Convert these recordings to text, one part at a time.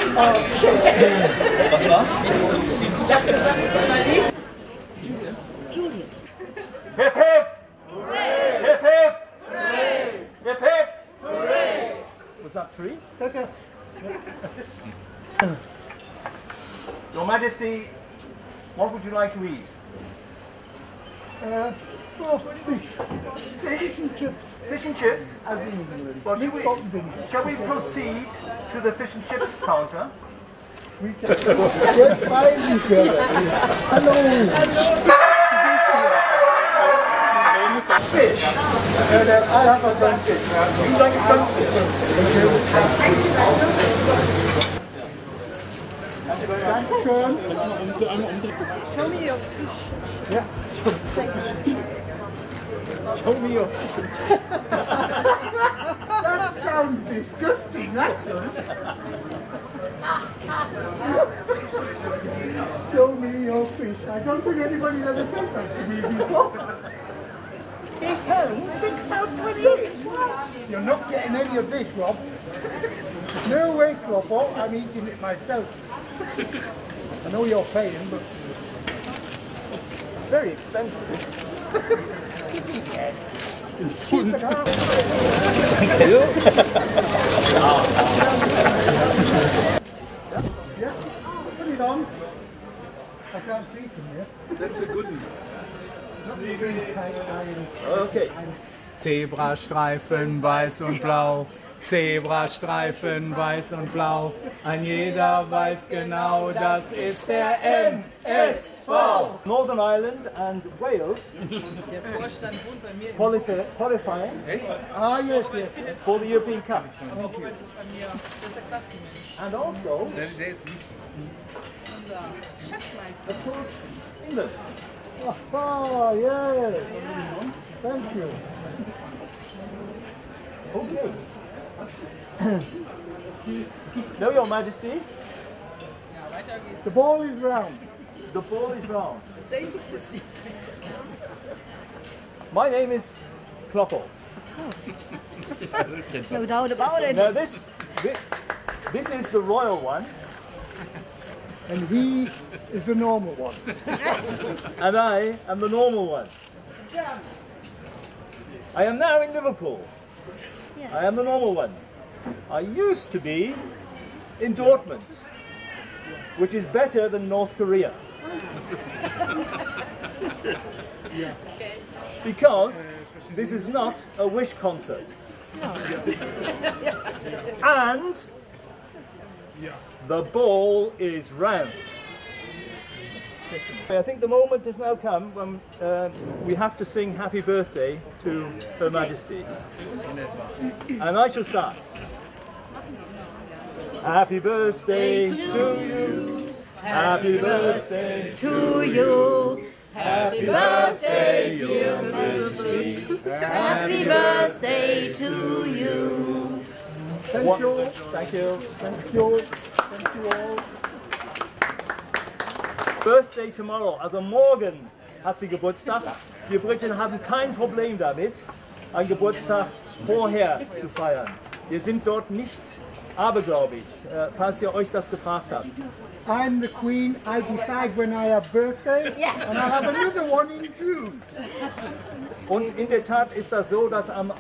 Was war? Ich habe gesagt, ich mal nicht. Julian. Hip hip! Hooray! Hip hip! Hooray! Hip hip! Hooray! Was that, 3? Your Majesty, what would you like to eat? Fish and chips. Fish and chips? As in England. Well, With salt and vinegar. shall we proceed to the fish and chips counter? We can. Yes, fine, Hello. Fish. I have a done fish. You like a done Dankeschön. Show me your fish. Ja. Show me your fish. That sounds disgusting, that does. Show me your fish. I don't think anybody's ever said that to me before. You're not getting any of this, Rob. No way, Cloppo. I'm eating it myself. I know you're paying, but Very expensive. keep it out. Yeah, put it on. I can't see from here. That's a good one. Not really tight iron. Okay. Zebrastreifen weiß und blau, Zebrastreifen weiß und blau. Ein jeder weiß genau, das ist der NSV. Northern Ireland and Wales Der Vorstand wohnt bei mir im qualifying Ah, yes, yes. for the European Cup. Robert ist bei mir, das ist der Kraftmensch. And also, Der ist wichtig. Unser Schatzmeister. of course, England. Oh, yes. Thank you. Okay. No, Your Majesty, Ja, weiter geht's. The ball is round. the ball is round. Same procedure. My name is Kloppo. No doubt about it. Now this is the royal one, And he is the normal one. and I am the normal one. I am now in Liverpool. I am the normal one. I used to be in Dortmund, which is better than North Korea. Because this is not a Wish concert. And the ball is round. I think the moment has now come when we have to sing Happy Birthday to Her Majesty. And I shall start. Happy birthday to you. Happy birthday To you. Happy birthday, dear Majesty. Happy birthday to you. Thank you. Thank you. Thank you. Thank you all. Birthday tomorrow, also morgen hat sie Geburtstag. Wir Briten haben kein Problem damit, einen Geburtstag vorher zu feiern. Wir sind dort nicht abergläubig, falls ihr euch das gefragt habt. I'm the Queen. I decide when I have birthday. Yes. And I have another one in June. Und in der Tat ist das so, dass am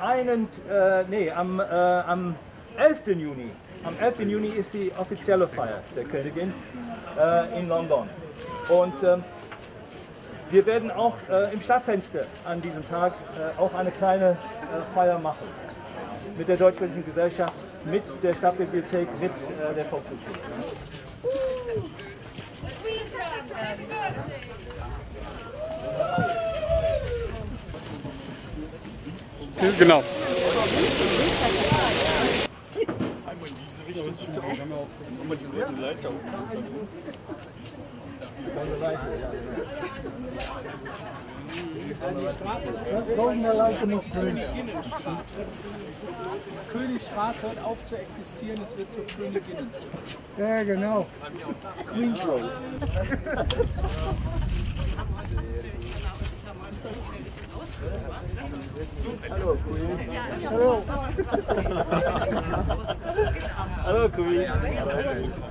11. Juni, am 11. Juni ist die offizielle Feier der Königin in London. Und wir werden auch im Stadtfenster an diesem Tag auch eine kleine Feier machen. Mit der Deutsch-Britischen Gesellschaft, mit der Stadtbibliothek, mit der Volkshochschule. Genau. Brauchen wir leider nicht drin. Königstraße hört auf zu existieren, es wird zur Königin. Ja, genau. Queen's Road. Hallo Queen. Hallo. Hallo Queen.